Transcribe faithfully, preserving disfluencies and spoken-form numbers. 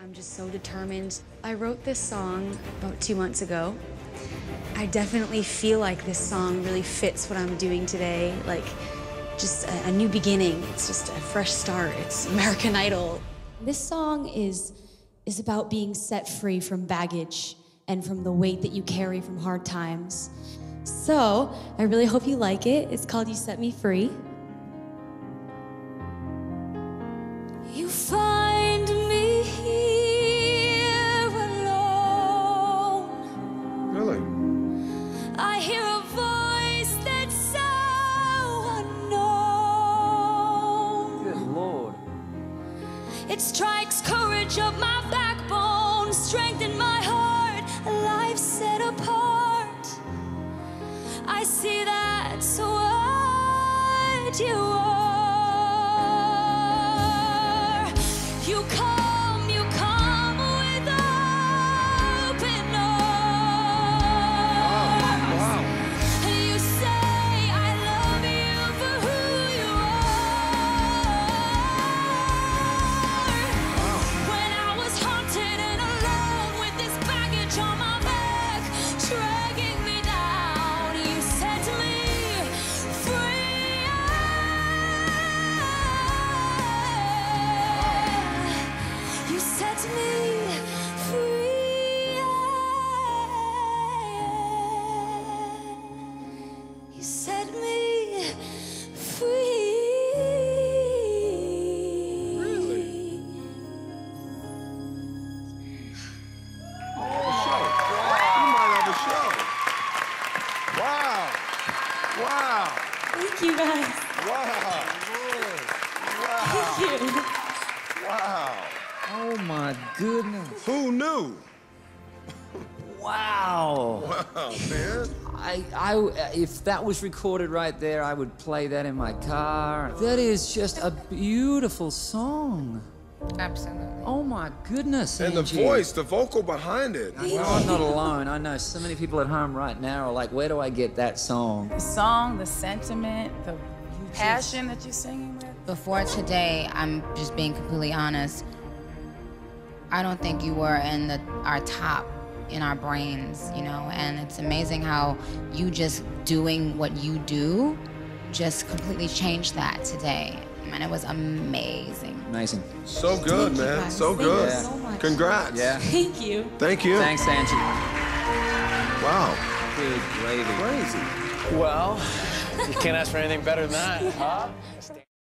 I'm just so determined. I wrote this song about two months ago. I definitely feel like this song really fits what I'm doing today, like just a, a new beginning. It's just a fresh start. It's American Idol. This song is, is about being set free from baggage and from the weight that you carry from hard times. So, I really hope you like it. It's called You Set Me Free. You find me here alone. Really? I hear a voice that's so unknown. Good Lord. It strikes courage of my backbone, strength in my heart, a life set apart. I see that's what you are. You come, you come with open arms. Wow. You say I love you for who you are. When I was haunted and alone with this baggage on my back, dragging me down, you set me free. You set me free. You set me free. Really? Oh, show. You might have a show. Wow. Wow. Thank you guys. Wow. Thank you. Wow. Oh my goodness. Who knew? Wow. Wow, man. I, I, if that was recorded right there, I would play that in my car. That is just a beautiful song. Absolutely. Oh my goodness, And the Angie. voice, the vocal behind it. Well, I'm not alone. I know so many people at home right now are like, where do I get that song? The song, the sentiment, the passion that you're singing with. Before today, I'm just being completely honest, I don't think you were in the, our top in our brains, you know, and it's amazing how you just doing what you do just completely changed that today. I mean, it was amazing. Amazing. So good, Thank you man. guys. So Thank you good. so much. Congrats. Yeah. Thank you. Thank you. Thanks, Angie. Wow. Good gravy. Crazy. Well, you can't ask for anything better than that, huh?